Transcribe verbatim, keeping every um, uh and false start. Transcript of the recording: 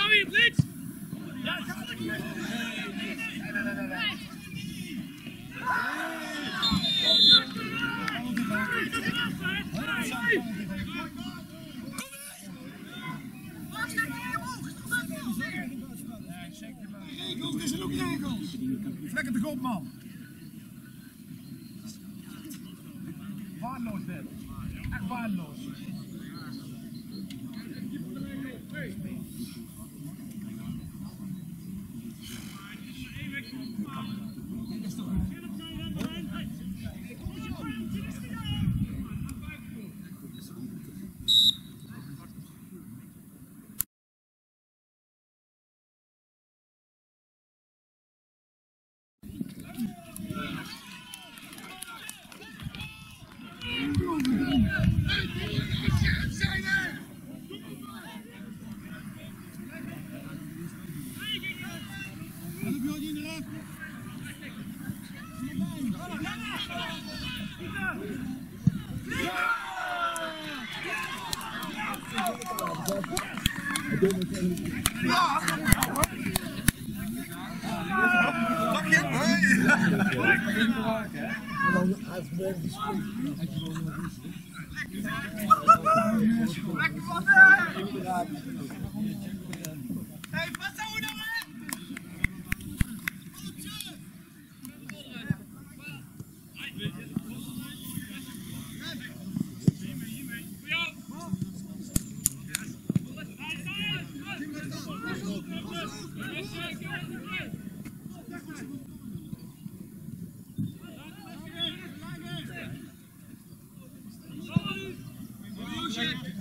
Joey, blitz! Regels, dit zijn ook regels. Vlekken de grond, man. Waardeloos dit. Echt waardeloos. Ja! Pak je hem? Lekker van hey, wat zou we nou hè? Shit.